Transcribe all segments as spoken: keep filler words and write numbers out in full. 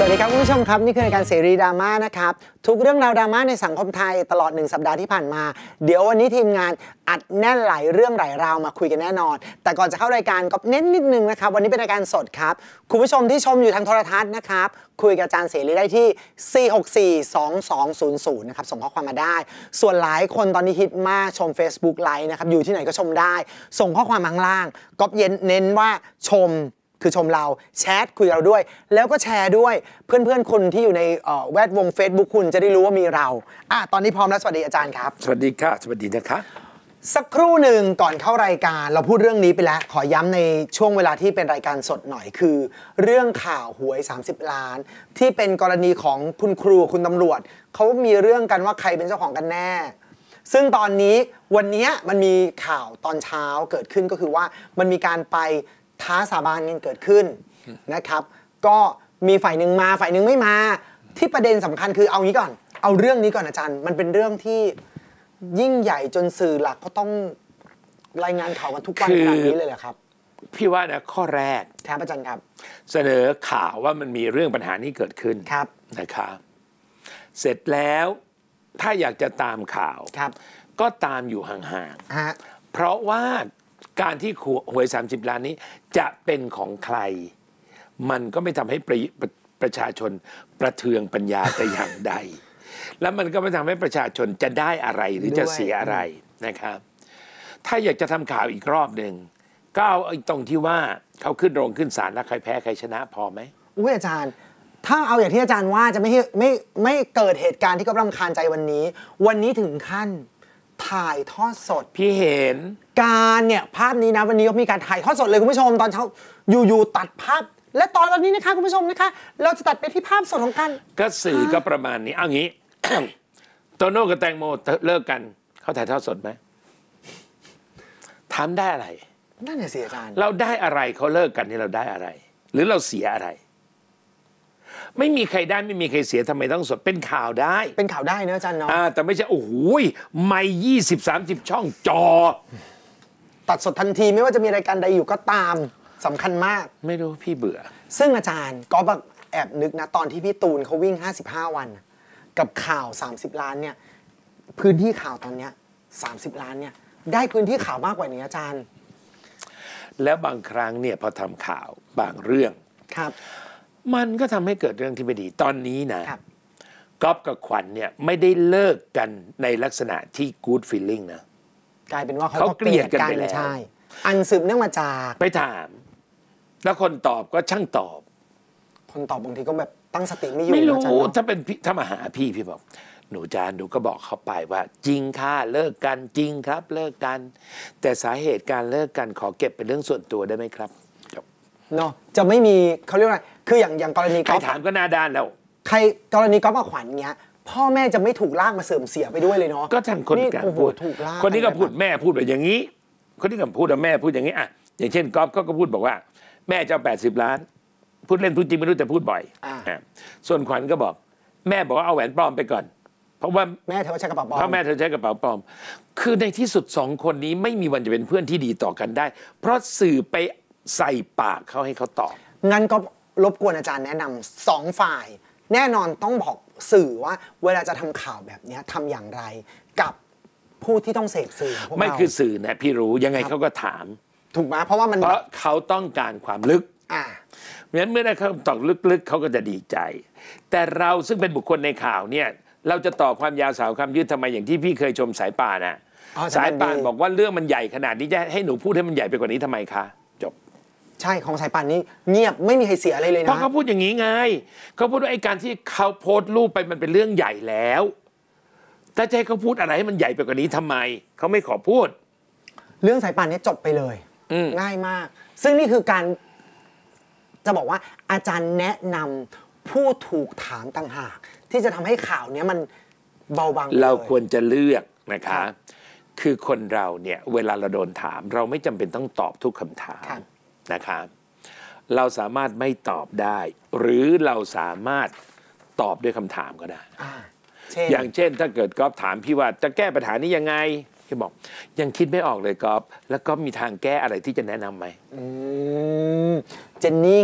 วัสดีครับคุณผู้ชมครับนี่คือรายการเสรีดราม่านะครับทุกเรื่องราวดราม่าในสังคมไทยตลอดหนึ่งสัปดาห์ที่ผ่านมาเดี๋ยววันนี้ทีมงานอัดแน่นหลายเรื่องหลายราวมาคุยกันแน่นอนแต่ก่อนจะเข้ารายการก็เน้นนิดนึงนะครับวันนี้เป็นรายการสดครับคุณผู้ชมที่ชมอยู่ทางโทรทัศน์นะครับคุยกับอาจารย์เสรีได้ที่สี่ หก สี่ สอง สอง ศูนย์ ศูนย์นะครับส่งข้อความมาได้ส่วนหลายคนตอนนี้ฮิตมากชม Facebook ไลฟ์นะครับอยู่ที่ไหนก็ชมได้ส่งข้อความมาข้างล่างก็เย็นเน้นว่าชมคือชมเราแชทคุยกับเราด้วยแล้วก็แชร์ด้วยเพื่อนๆคนที่อยู่ในแวดวง Facebook คุณจะได้รู้ว่ามีเราอ่ะตอนนี้พร้อมแล้วสวัสดีอาจารย์ครับสวัสดีค่ะสวัสดีนะคะสักครู่หนึ่งก่อนเข้ารายการเราพูดเรื่องนี้ไปแล้วขอย้ำในช่วงเวลาที่เป็นรายการสดหน่อยคือเรื่องข่าวหวยสามสิบล้านที่เป็นกรณีของคุณครูคุณตำรวจเขามีเรื่องกันว่าใครเป็นเจ้าของกันแน่ซึ่งตอนนี้วันนี้มันมีข่าวตอนเช้าเกิดขึ้นก็คือว่ามันมีการไปท้าสาบานกันเกิดขึ้นนะครับก็มีฝ่ายหนึ่งมาฝ่ายหนึ่งไม่มาที่ประเด็นสำคัญคือเอางี้ก่อนเอาเรื่องนี้ก่อนอาจารย์มันเป็นเรื่องที่ยิ่งใหญ่จนสื่อหลักก็ต้องรายงานข่าวกันทุกวันขนาดนี้เลยเหรอครับพี่ว่านะข้อแรกครับอาจารย์ครับเสนอข่าวว่ามันมีเรื่องปัญหานี้เกิดขึ้นครับนะครับเสร็จแล้วถ้าอยากจะตามข่าวครับก็ตามอยู่ห่างๆเพราะว่าการที่หวยสามสิบล้านนี้จะเป็นของใครมันก็ไม่ทำให้ประประชาชนประเทืองปัญญาแต่อย่างใดแล้วมันก็ไม่ทำให้ประชาชนจะได้อะไรหรือจะเสียอะไรนะครับถ้าอยากจะทำข่าวอีกรอบหนึ่งก็เอาไอ้ตรงที่ว่าเขาขึ้นโรงขึ้นศาลแล้วใครแพ้ใครชนะพอไหมอุ้ยอาจารย์ถ้าเอาอย่างที่อาจารย์ว่าจะไม่ไม่ไม่เกิดเหตุการณ์ที่ก็รำคาญใจวันนี้วันนี้ถึงขั้นถ่ายทอดสดพี่เห็นการเนี่ยภาพนี้นะวันนี้ก็มีการถ่ายทอดสดเลยคุณผู้ชมตอนเช้าอยู่ๆตัดภาพและตอนวันนี้นะคะคุณผู้ชมนะคะเราจะตัดไปที่ภาพสดของกันก็สื่อก็ประมาณนี้เอางี้ โตโน่กับแตงโมเลิกกันเขาถ่ายทอดสดไหมทำได้อะไรนั่นแหละสิอาจารย์เราได้อะไรเขาเลิกกันนี่เราได้อะไรหรือเราเสียอะไรไม่มีใครได้ไม่มีใครเสียทำไมต้องสดเป็นข่าวได้เป็นข่าวได้นะอาจารย์เนาะแต่ไม่ใช่โอ้โหไม่ยี่สิบสามสิบช่องจอตัดสดทันทีไม่ว่าจะมีรายการใดอยู่ก็ตามสำคัญมากไม่รู้พี่เบื่อซึ่งอาจารย์ก็แอบนึกนะตอนที่พี่ตูนเขาวิ่งห้าสิบห้าวันกับข่าวสามสิบล้านเนี่ยพื้นที่ข่าวตอนเนี้ยสามสิบล้านเนี่ยได้พื้นที่ข่าวมากกว่านี้อาจารย์แล้วบางครั้งเนี่ยพอทำข่าวบางเรื่องครับมันก็ทำให้เกิดเรื่องที่ไม่ดีตอนนี้นะก๊อฟกับขวัญเนี่ยไม่ได้เลิกกันในลักษณะที่ good feeling นะกลายเป็นว่าเขาเกลียดกันไปแล้วใช่อันสืบเนื่องมาจากไปถามแล้วคนตอบก็ช่างตอบคนตอบบางทีก็แบบตั้งสติไม่อยู่ไม่รู้ถ้าเป็นถ้ามาหาพี่พี่บอกหนูจานหนูก็บอกเขาไปว่าจริงค่ะเลิกกันจริงครับเลิกกันแต่สาเหตุการเลิกกันขอเก็บเป็นเรื่องส่วนตัวได้ไหมครับเนาะจะไม่มีเขาเรียกว่าคืออย่างอย่างกรณีใครถามก็หน้าด้านแล้วใครกรณีก๊อฟกับขวัญเงี้ยพ่อแม่จะไม่ถูกลากมาเสื่อมเสียไปด้วยเลยเนาะก็ทางคนกันพูดคนนี้ก็พูดแม่พูดแบบอย่างนี้คนนี้ก็พูดว่าแม่พูดอย่างนี้อ่ะอย่างเช่นก๊อฟเขาก็พูดบอกว่าแม่จะเอาแปดสิบล้านพูดเล่นพูดจริงไม่รู้แต่พูดบ่อยอ่าส่วนขวัญก็บอกแม่บอกว่าเอาแหวนปลอมไปก่อนเพราะว่าแม่เธอใช้กระเป๋าปลอมเพราะแม่เธอใช้กระเป๋าปลอมคือในที่สุดสองคนนี้ไม่มีวันจะเป็นเพื่อนที่ดีต่อกันได้เพราะสื่อไปใส่ปากเขาให้เขาตอบงั้นก็รบกวนอาจารย์แนะนำสองฝ่ายแน่นอนต้องบอกสื่อว่าเวลาจะทำข่าวแบบนี้ทำอย่างไรกับผู้ที่ต้องเสพสื่อไม่คือสื่อนะพี่รู้ยังไงเขาก็ถามถูกไหมเพราะว่ามันเพราะเขาต้องการความลึกอ่าเพราะฉะนั้นเมื่อได้คำตอบลึกๆเขาก็จะดีใจแต่เราซึ่งเป็นบุคคลในข่าวเนี่ยเราจะต่อความยาวสาวความยืดทำไมอย่างที่พี่เคยชมสายป่านน่ะสายป่านบอกว่าเรื่องมันใหญ่ขนาดนี้จะให้หนูพูดให้มันใหญ่ไปกว่านี้ทำไมคะจบใช่ของสายป่านนี้เงียบไม่มีใครเสียอะไรเลยนะเพราะเขาพูดอย่างนี้ไงเขาพูดว่าไอ้การที่เขาโพสต์รูปไปมันเป็นเรื่องใหญ่แล้วแต่ใจเขาพูดอะไรให้มันใหญ่ไปกว่านี้ทำไมเขาไม่ขอพูดเรื่องสายป่านนี้จบไปเลยง่ายมากซึ่งนี่คือการจะบอกว่าอาจารย์แนะนำผู้ถูกถามต่างหากที่จะทำให้ข่าวนี้มันเบาบางเราควรจะเลือกนะคะคือคนเราเนี่ยเวลาเราโดนถามเราไม่จำเป็นต้องตอบทุกคำถามนะคะเราสามารถไม่ตอบได้หรือเราสามารถตอบด้วยคำถามก็ได้อย่างเช่นถ้าเกิดก๊อฟถามพี่ว่าจะแก้ปัญหานี้ยังไงพี่บอกยังคิดไม่ออกเลยก๊อฟแล้วก็มีทางแก้อะไรที่จะแนะนำไหมเจนนี่ไง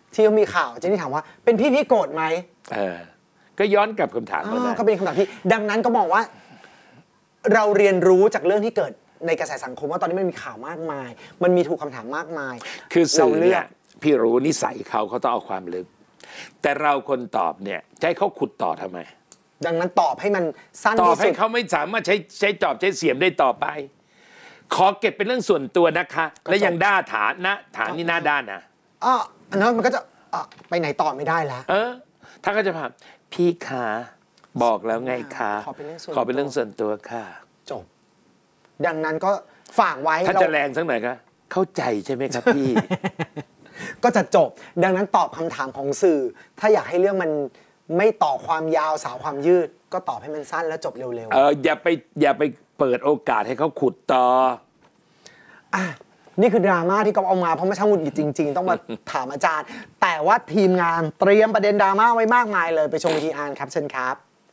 ที่เขามีข่าวเจนนี่ถามว่าเป็นพี่พี่โกรธไหมเออก็ย้อนกลับคำถามก็ได้ก็เป็นคำถามที่ดังนั้นก็มองว่าเราเรียนรู้จากเรื่องที่เกิดในกระแสสังคมว่าตอนนี้มันมีข่าวมากมายมันมีถูกคำถามมากมายคือสื่อเนี่ยพี่รู้นิสัยเขาเขาต้องเอาความลึกแต่เราคนตอบเนี่ยจะให้เขาขุดต่อทำไมดังนั้นตอบให้มันสั้นที่สุดตอบให้เขาไม่สามารถใช้ใช้จอบใช้เสียมได้ต่อไปขอเก็บเป็นเรื่องส่วนตัวนะคะและยังด้าฐานนะฐานนี่หน้าด้านนะอ๋ออันนั้นมันก็จะไปไหนต่อไม่ได้แล้วเออถ้าก็จะถามพี่คะบอกแล้วไงคะขอเป็นเรื่องส่วนตัวค่ะจบดังนั้นก็ฝากไว้ถ้าจะแรงสักหน่อยคะเข้าใจใช่ไหมครับพี่ก็จะจบดังนั้นตอบคำถามของสื่อถ้าอยากให้เรื่องมันไม่ต่อความยาวสาวความยืดก็ตอบให้มันสั้นแล้วจบเร็วๆเอออย่าไปอย่าไปเปิดโอกาสให้เขาขุดต่ออ่ะนี่คือดราม่าที่ก๊อฟเอามาเพราะไม่ช่างหงุดหงิดจริงๆต้องมาถามอาจารย์แต่ว่าทีมงานเตรียมประเด็นดราม่าไว้มากมายเลยไปชมวิธีอ่านครับเชิญครับ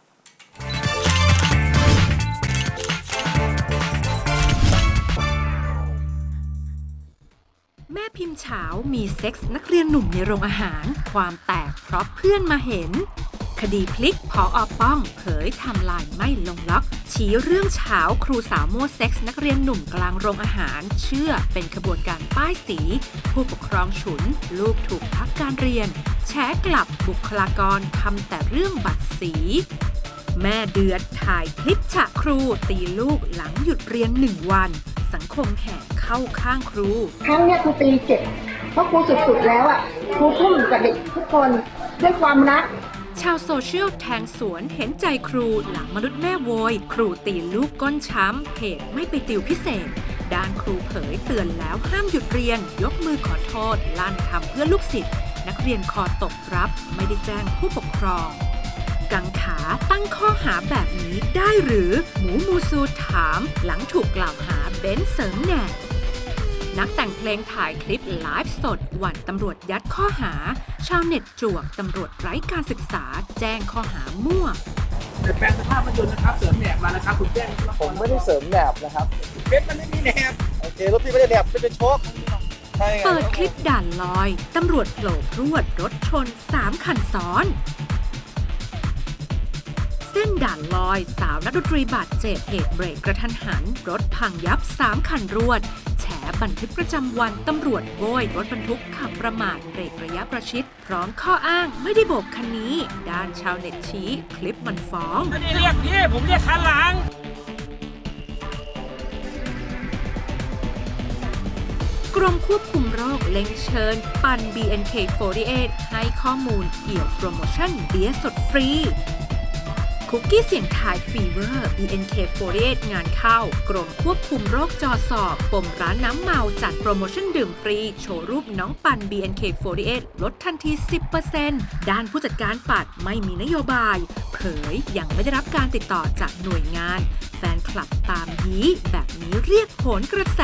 แม่พิมพ์เฉามีเซ็กส์นักเรียนหนุ่มในโรงอาหารความแตกเพราะเพื่อนมาเห็นคดีพลิกผอ.ป้องเผยไทม์ไลน์ไม่ลงล็อกชี้เรื่องเฉาครูสาวมั่วเซ็กส์นักเรียนหนุ่มกลางโรงอาหารเชื่อเป็นขบวนการป้ายสีผู้ปกครองฉุนลูกถูกพักการเรียนแฉกลับบุคลากรทำแต่เรื่องบัตรสีแม่เดือดถ่ายคลิปฉะครูตีลูกหลังหยุดเรียนหนึ่งวันสังคมแห่เข้าข้างครูครั้งนี้ครูตีเจ็บเพราะครูสุดๆแล้วอ่ะครูทุ่มกับเด็กทุกคนด้วยความรักชาวโซเชียลแทงสวนเห็นใจครูหลังมนุษย์แม่โวยครูตีลูกก้นช้ำเหตุไม่ไปติวพิเศษด้านครูเผยเตือนแล้วห้ามหยุดเรียนยกมือขอโทษลั่นทำเพื่อลูกศิษย์นักเรียนคอตกรับไม่ได้แจ้งผู้ปกครองกังขาตั้งข้อหาแบบนี้ได้หรือหมูมูซูถามหลังถูกกล่าวหาเบนซ์เสริมแหน่นักแต่งเพลงถ่ายคลิปไลฟ์สดหวั่นตำรวจยัดข้อหาชาวเน็ตจวกตำรวจไร้การศึกษาแจ้งข้อหามั่วแปลงสภาพรถยนต์นะครับเสริมแหนบมาแล้วครับคุณแจ้งผมไม่ได้เสริมแหนบนะครับเบนซ์มันไม่มีแหนบโอเครถพี่ไม่ได้แหนบไม่เป็นโชคเปิดคลิปด่านลอยตำรวจโผล่พรวดรถชนสามคันซ้อนเส้นด่านลอยสาวนักดนตรีบาดเจ็บเหตุเบรกกระทันหันรถพังยับสามคันรวดแฉบันทึกประจำวันตำรวจโวยรถบรรทุกขับประมาทเบรกระยะประชิดพร้อมข้ออ้างไม่ได้โบกคันนี้ด้านชาวเน็ตชี้คลิปมันฟ้องไม่ได้เรียกพี่ผมเรียกคันหลังกรมควบคุมโรคเล็งเชิญปัน บี เอ็น เค สี่สิบแปด ให้ข้อมูลเกี่ยวโปรโมชั่นเบียร์สดฟรีคุกกี้เสี่ยงทายฟีเวอร์ บี เอ็น เค สี่สิบแปด งานเข้ากรมควบคุมโรคจอสอบปมร้านน้ำเมาจัดโปรโมชั่นดื่มฟรีโชว์รูปน้องปัน บี เอ็น เค สี่สิบแปด ลดทันที สิบเปอร์เซ็นต์ ด้านผู้จัดการปัดไม่มีนโยบายเผยยังไม่ได้รับการติดต่อจากหน่วยงานแฟนคลับตามยี้แบบนี้เรียกโหนกระแส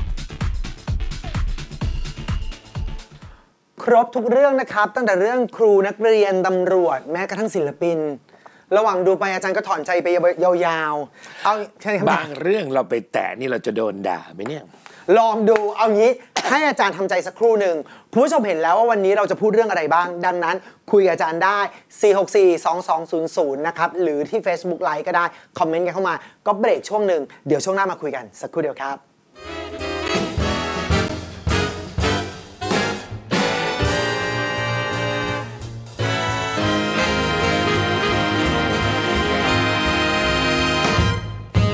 ครบทุกเรื่องนะครับตั้งแต่เรื่องครูนักเรียนตำรวจแม้กระทั่งศิลปินระหว่างดูไปอาจารย์ก็ถอนใจไปยาวๆเอาใช่ครับบางเรื่องเราไปแตะนี่เราจะโดนด่าไหมเนี่ยลองดูเอางี้ให้อาจารย์ทำใจสักครู่หนึ่งผู้ชมเห็นแล้วว่าวันนี้เราจะพูดเรื่องอะไรบ้างดังนั้นคุยกับอาจารย์ได้สี่ หก สี่ สอง สอง ศูนย์ ศูนย์นะครับหรือที่ Facebook Live ก็ได้คอมเมนต์กันเข้ามาก็เบรกช่วงหนึ่งเดี๋ยวช่วงหน้ามาคุยกันสักครู่เดียวครับ